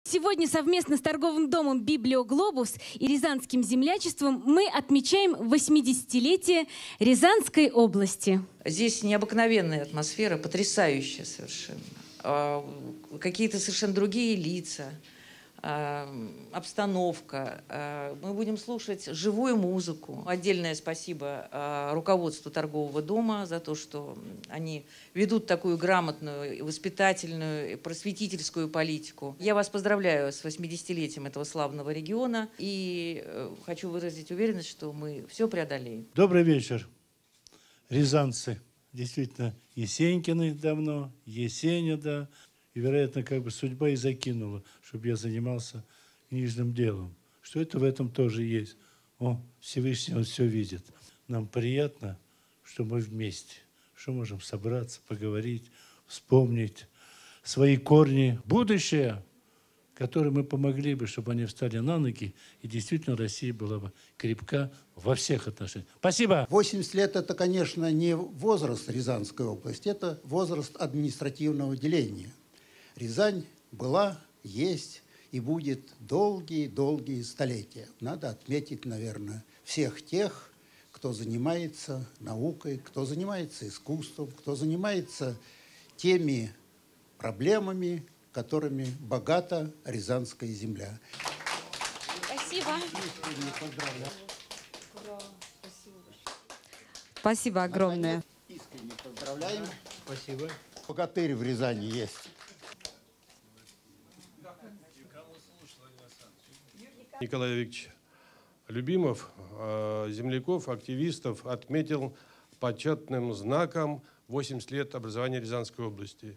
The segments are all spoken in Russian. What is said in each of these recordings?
Сегодня совместно с торговым домом «Библиоглобус» и Рязанским землячеством мы отмечаем 80-летие Рязанской области. Здесь необыкновенная атмосфера, потрясающая совершенно. Какие-то совершенно другие лица, обстановка. Мы будем слушать живую музыку. Отдельное спасибо руководству торгового дома за то, что они ведут такую грамотную, воспитательную, просветительскую политику. Я вас поздравляю с 80-летием этого славного региона и хочу выразить уверенность, что мы все преодолеем. Добрый вечер, рязанцы. Действительно, Есенькины давно, Есеня, да. И, вероятно, как бы судьба и закинула, чтобы я занимался книжным делом. Что это в этом тоже есть. Всевышний, Он все видит. Нам приятно, что мы вместе, что можем собраться, поговорить, вспомнить свои корни, будущее, которым мы помогли бы, чтобы они встали на ноги, и действительно Россия была бы крепка во всех отношениях. Спасибо! 80 лет – это, конечно, не возраст Рязанской области, это возраст административного деления. Рязань была, есть и будет долгие-долгие столетия. Надо отметить, наверное, всех тех, кто занимается наукой, кто занимается искусством, кто занимается теми проблемами, которыми богата Рязанская земля. Спасибо. Спасибо огромное. Искренне поздравляем. Спасибо. Богатырь в Рязани есть. Николай Викторович Любимов, земляков, активистов отметил почетным знаком 80 лет образования Рязанской области.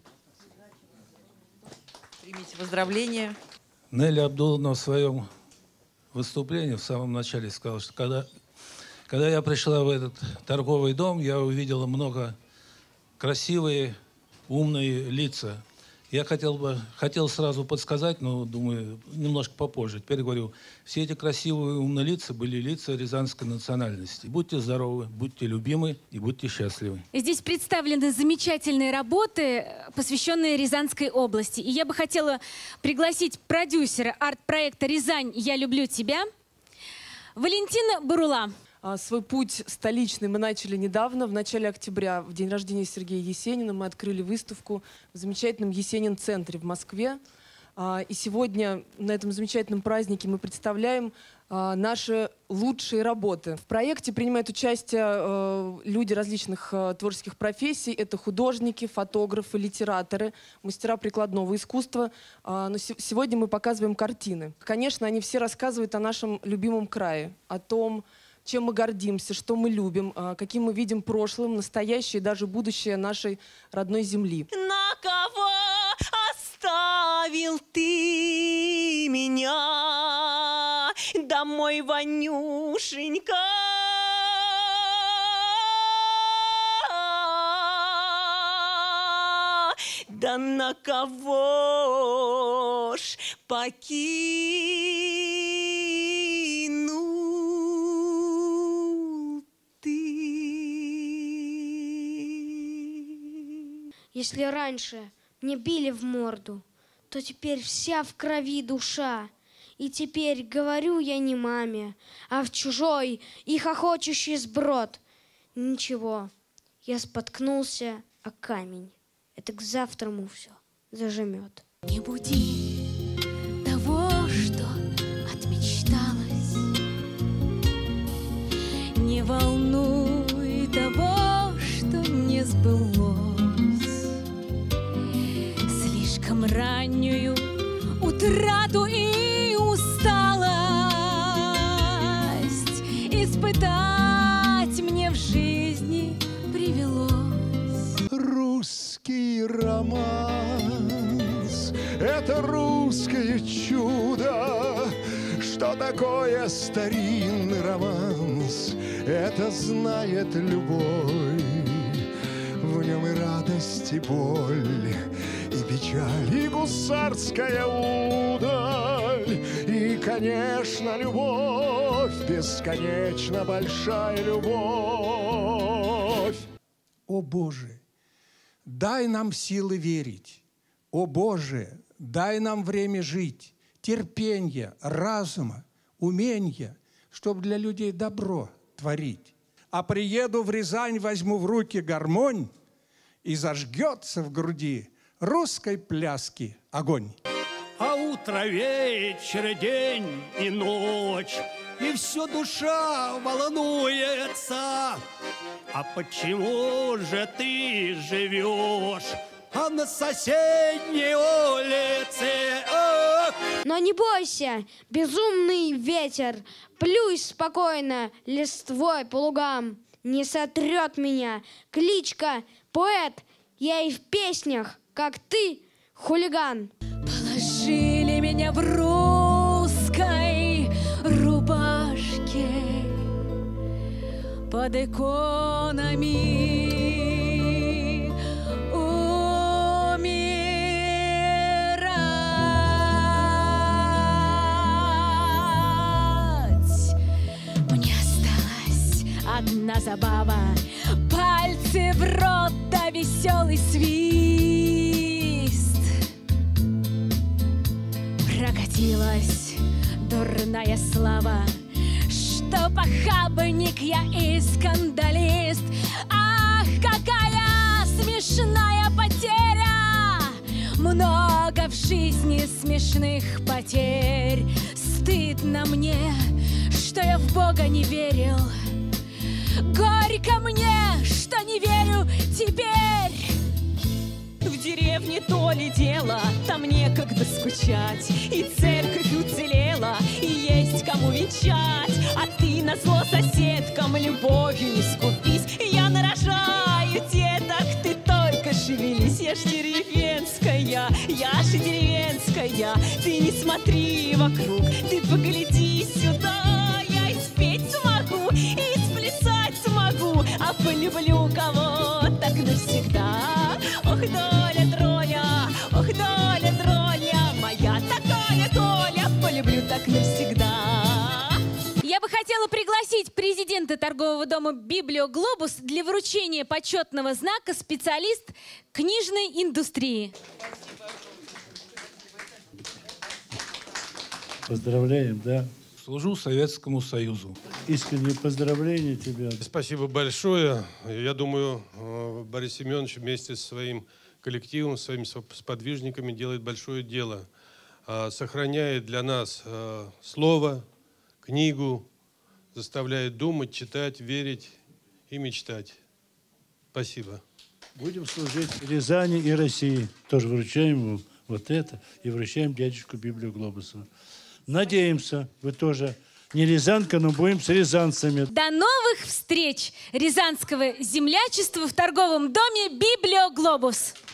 Примите поздравления. Неля Абдуловна в своем выступлении в самом начале сказала, что когда я пришла в этот торговый дом, я увидела много красивые, умные лица. Я хотел сразу подсказать, но, думаю, немножко попозже. Теперь говорю, все эти красивые, умные лица были лица рязанской национальности. Будьте здоровы, будьте любимы и будьте счастливы. Здесь представлены замечательные работы, посвященные Рязанской области. И я бы хотела пригласить продюсера арт-проекта «Рязань. Я люблю тебя» Валентина Барула. Свой путь столичный мы начали недавно, в начале октября, в день рождения Сергея Есенина. Мы открыли выставку в замечательном Есенин-центре в Москве. И сегодня на этом замечательном празднике мы представляем наши лучшие работы. В проекте принимают участие люди различных творческих профессий. Это художники, фотографы, литераторы, мастера прикладного искусства. Но сегодня мы показываем картины. Конечно, они все рассказывают о нашем любимом крае, о том, чем мы гордимся, что мы любим, каким мы видим прошлым, настоящее и даже будущее нашей родной земли. На кого оставил ты меня домой, Ванюшенька? Да на кого ж покину? Если раньше мне били в морду, то теперь вся в крови душа. И теперь говорю я не маме, а в чужой и хохочущий сброд. Ничего, я споткнулся о камень. Это к завтраму все зажмет. Не буди того, что отмечталось, не волнуй того, что не сбылось. Слишком раннюю утрату и усталость испытать мне в жизни привелось. Русский романс — это русское чудо. Что такое старинный романс? Это знает любовь. В нем и радость, и боль, и печаль, и гусарская удаль, и, конечно, любовь, бесконечно большая любовь. О Боже, дай нам силы верить. О Боже, дай нам время жить терпения, разума, умения, чтобы для людей добро творить. А приеду в Рязань, возьму в руки гармонь, и зажгется в груди русской пляски огонь. А утро, вечер, день и ночь, и все душа волнуется. А почему же ты живешь на соседней улице? Но не бойся, безумный ветер, плюй спокойно листвой по лугам. Не сотрет меня кличка поэт, я и в песнях, как ты, хулиган. Положили меня в русской рубашке под иконами умирать. Мне осталась одна забава, пальцы в рот да веселый свист. Прокатилась дурная слава, что похабник я и скандалист. Ах, какая смешная потеря! Много в жизни смешных потерь. Стыдно мне, что я в Бога не верил. Горько мне, что не верю теперь. В деревне то ли дело, там некогда скучать. И церковь уцелела, и есть кому венчать. А ты назло соседкам любовью не скупись. Я нарожаю деток, ты только шевелись. Я ж деревенская, я ж деревенская. Ты не смотри вокруг, ты погляди сюда. Я и спеть смогу, и сплясать смогу. А полюблю кого так навсегда. Ох, доля, дроля, ох, доля, дроля, моя такая доля, полюблю так навсегда. Я бы хотела пригласить президента торгового дома «Библиоглобус» для вручения почетного знака «Специалист книжной индустрии». Поздравляем, да. Служу Советскому Союзу. Искренние поздравления тебе. Спасибо большое. Я думаю, Борис Семенович вместе со своим коллективом, своими сподвижниками делает большое дело. Сохраняет для нас слово, книгу, заставляет думать, читать, верить и мечтать. Спасибо. Будем служить Рязани и России. Тоже вручаем ему вот это и вручаем дядюшку Библиоглобусу. Надеемся, вы тоже не рязанка, но будем с рязанцами. До новых встреч! Рязанского землячества в торговом доме «Библиоглобус».